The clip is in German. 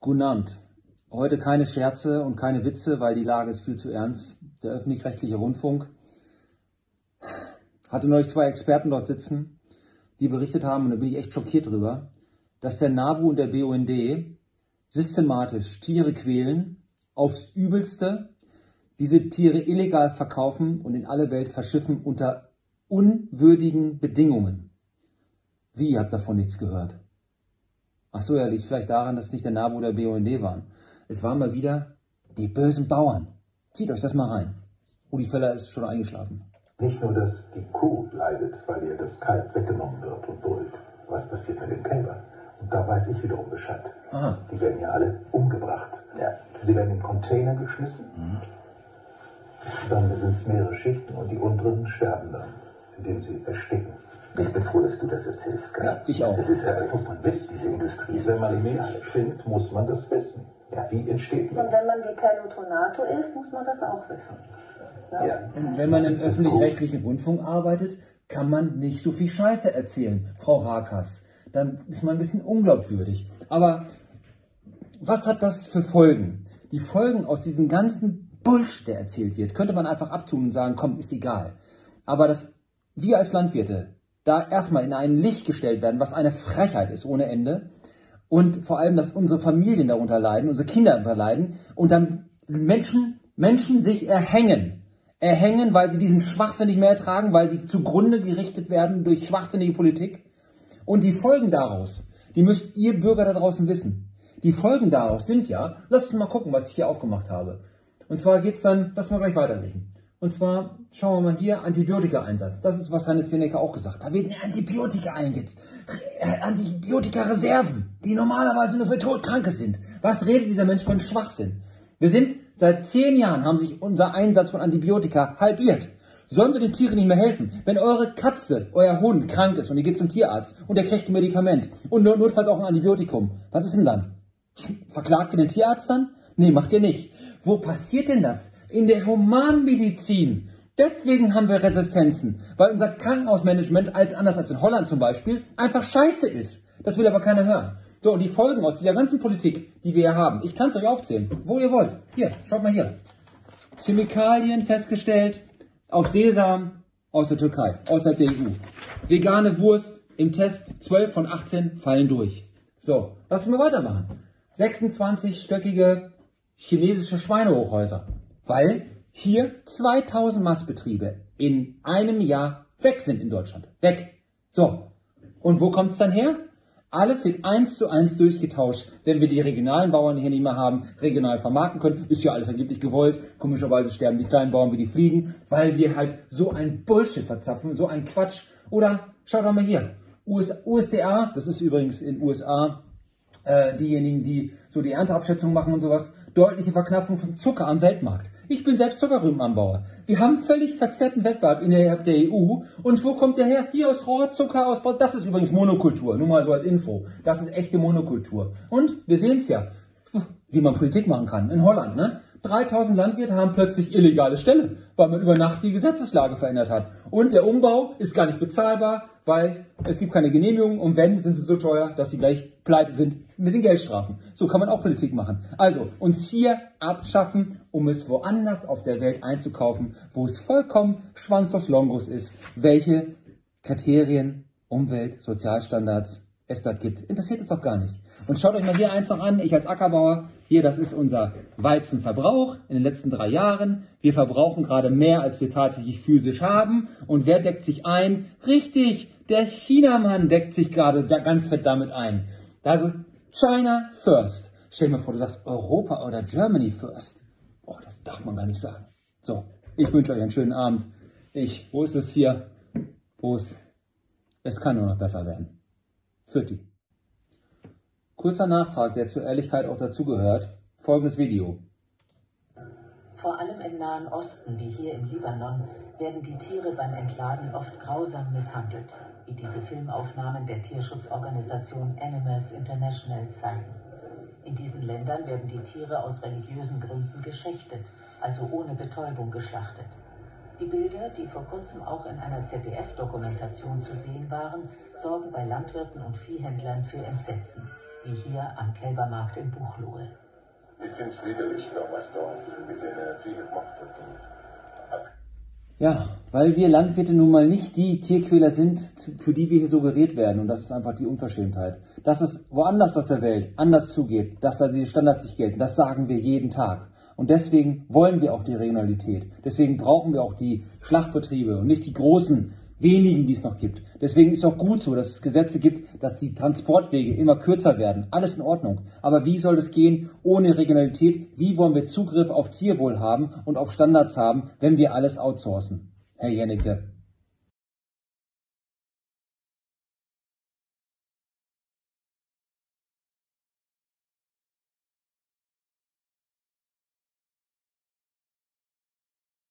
Guten Abend. Heute keine Scherze und keine Witze, weil die Lage ist viel zu ernst. Der öffentlich-rechtliche Rundfunk hatte neulich zwei Experten dort sitzen, die berichtet haben, und da bin ich echt schockiert drüber, dass der NABU und der BUND systematisch Tiere quälen, aufs Übelste, diese Tiere illegal verkaufen und in alle Welt verschiffen unter unwürdigen Bedingungen. Wie, ihr habt davon nichts gehört? Ach so, ja, liegt vielleicht daran, dass es nicht der NABU oder der BUND waren. Es waren mal wieder die bösen Bauern. Zieht euch das mal rein. Rudi Völler ist schon eingeschlafen. Nicht nur, dass die Kuh leidet, weil ihr das Kalb weggenommen wird und brüllt. Was passiert mit den Kälbern? Und da weiß ich wiederum Bescheid. Aha. Die werden ja alle umgebracht. Ja. Sie werden in Container geschmissen. Dann sind es mehrere Schichten und die unteren sterben dann, indem sie ersticken. Ich bin froh, dass du das erzählst, gell? Ja, ich auch. Das muss man wissen, diese Industrie. Wenn man Milch trinkt, muss man das wissen. Ja, wie entsteht man? Und wenn man Vitellotonato isst, muss man das auch wissen. Ja? Ja. Und wenn man im öffentlich-rechtlichen Rundfunk arbeitet, kann man nicht so viel Scheiße erzählen, Frau Rakas. Dann ist man ein bisschen unglaubwürdig. Aber was hat das für Folgen? Die Folgen aus diesem ganzen Bullshit, der erzählt wird, könnte man einfach abtun und sagen, komm, ist egal. Aber dass wir als Landwirte da erstmal in ein Licht gestellt werden, was eine Frechheit ist ohne Ende, und vor allem, dass unsere Familien darunter leiden, unsere Kinder darunter leiden, und dann Menschen sich erhängen, weil sie diesen Schwachsinn nicht mehr ertragen, weil sie zugrunde gerichtet werden durch schwachsinnige Politik. Und die Folgen daraus, die müsst ihr Bürger da draußen wissen. Die Folgen daraus sind ja, lasst uns mal gucken, was ich hier aufgemacht habe. Und zwar geht es dann, lass mal gleich weiterlesen. Und zwar, schauen wir mal hier, Antibiotika-Einsatz. Das ist, was Hannes Seneca auch gesagt hat. Da werden Antibiotika eingesetzt. Antibiotika-Reserven, die normalerweise nur für Todkranke sind. Was redet dieser Mensch von Schwachsinn? Wir sind, seit 10 Jahren haben sich unser Einsatz von Antibiotika halbiert. Sollen wir den Tieren nicht mehr helfen? Wenn eure Katze, euer Hund krank ist und ihr geht zum Tierarzt und der kriegt ein Medikament und notfalls auch ein Antibiotikum, was ist denn dann? Verklagt ihr den Tierarzt dann? Nee, macht ihr nicht. Wo passiert denn das? In der Humanmedizin. Deswegen haben wir Resistenzen, weil unser Krankenhausmanagement, anders als in Holland zum Beispiel, einfach scheiße ist. Das will aber keiner hören. So, und die Folgen aus dieser ganzen Politik, die wir hier haben, ich kann es euch aufzählen, wo ihr wollt. Hier, schaut mal hier. Chemikalien festgestellt auf Sesam aus der Türkei, außerhalb der EU. Vegane Wurst im Test, 12 von 18 fallen durch. So, lass uns mal weitermachen. 26-stöckige chinesische Schweinehochhäuser. Weil hier 2000 Mastbetriebe in einem Jahr weg sind in Deutschland. Weg. So. Und wo kommt es dann her? Alles wird 1:1 durchgetauscht, wenn wir die regionalen Bauern hier nicht mehr haben, regional vermarkten können. Ist ja alles angeblich gewollt. Komischerweise sterben die kleinen Bauern wie die Fliegen, weil wir halt so ein Bullshit verzapfen, so ein Quatsch. Oder schaut doch mal hier. USDA, das ist übrigens in den USA diejenigen, die so die Ernteabschätzung machen und sowas, deutliche Verknappung von Zucker am Weltmarkt. Ich bin selbst Zuckerrübenanbauer. Wir haben völlig verzerrten Wettbewerb innerhalb der EU. Und wo kommt der her? Hier aus Rohrzucker, das ist übrigens Monokultur. Nur mal so als Info. Das ist echte Monokultur. Und wir sehen es ja, wie man Politik machen kann. In Holland, ne? 3000 Landwirte haben plötzlich illegale Ställe, weil man über Nacht die Gesetzeslage verändert hat. Und der Umbau ist gar nicht bezahlbar, weil es gibt keine Genehmigung, und wenn, sind sie so teuer, dass sie gleich pleite sind mit den Geldstrafen. So kann man auch Politik machen. Also uns hier abschaffen, um es woanders auf der Welt einzukaufen, wo es vollkommen Schwanzos Longus ist, welche Kriterien, Umwelt, Sozialstandards es dort gibt. Interessiert uns doch gar nicht. Und schaut euch mal hier eins noch an, ich als Ackerbauer, hier, das ist unser Weizenverbrauch in den letzten 3 Jahren. Wir verbrauchen gerade mehr, als wir tatsächlich physisch haben. Und wer deckt sich ein? Richtig, der Chinamann deckt sich gerade ganz fett damit ein. Also China first. Stell dir mal vor, du sagst Europa oder Germany first. Oh, das darf man gar nicht sagen. So, ich wünsche euch einen schönen Abend. Wo ist es hier? Es kann nur noch besser werden. Pfitti. Kurzer Nachtrag, der zur Ehrlichkeit auch dazugehört. Folgendes Video. Vor allem im Nahen Osten, wie hier im Libanon, werden die Tiere beim Entladen oft grausam misshandelt, wie diese Filmaufnahmen der Tierschutzorganisation Animals International zeigen. In diesen Ländern werden die Tiere aus religiösen Gründen geschächtet, also ohne Betäubung geschlachtet. Die Bilder, die vor kurzem auch in einer ZDF-Dokumentation zu sehen waren, sorgen bei Landwirten und Viehhändlern für Entsetzen. wie hier am Kälbermarkt in Buchloe. Ich finde es widerlich, was da mit den Vielen gemacht wird. Ja, weil wir Landwirte nun mal nicht die Tierquäler sind, für die wir hier suggeriert werden. Und das ist einfach die Unverschämtheit. Dass es woanders auf der Welt anders zugeht, dass da diese Standards nicht gelten, das sagen wir jeden Tag. Und deswegen wollen wir auch die Regionalität. Deswegen brauchen wir auch die Schlachtbetriebe und nicht die großen, wenigen, die es noch gibt. Deswegen ist es auch gut so, dass es Gesetze gibt, dass die Transportwege immer kürzer werden. Alles in Ordnung. Aber wie soll es gehen ohne Regionalität? Wie wollen wir Zugriff auf Tierwohl haben und auf Standards haben, wenn wir alles outsourcen? Herr Jennecke.